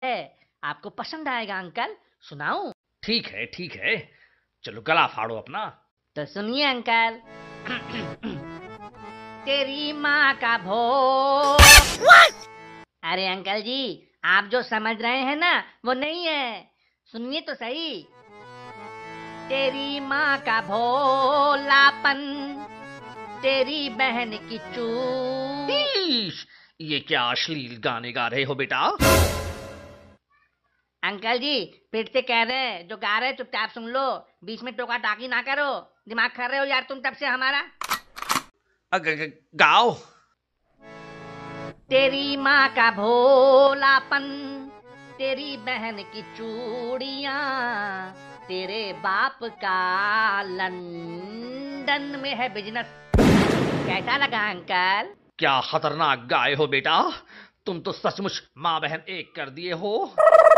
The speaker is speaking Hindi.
आपको पसंद आएगा अंकल, सुनाऊं? ठीक है, चलो गला फाड़ो अपना। तो सुनिए अंकल। तेरी माँ का भोग। अरे अंकल जी, आप जो समझ रहे हैं ना वो नहीं है, सुनिए तो सही। तेरी माँ का भोलापन, तेरी बहन की चूक। ईश, ये क्या अश्लील गाने गा रहे हो बेटा? अंकल जी फिर से कह रहे हैं, जो गा रहे हैं चुपचाप सुन लो, बीच में टोका टाकी ना करो। दिमाग खा रहे हो यार तुम तब से हमारा। गाओ। तेरी माँ का भोलापन, तेरी बहन की चूड़ियां, तेरे बाप का लंदन में है बिजनेस। कैसा लगा अंकल? क्या खतरनाक गाए हो बेटा, तुम तो सचमुच माँ बहन एक कर दिए हो।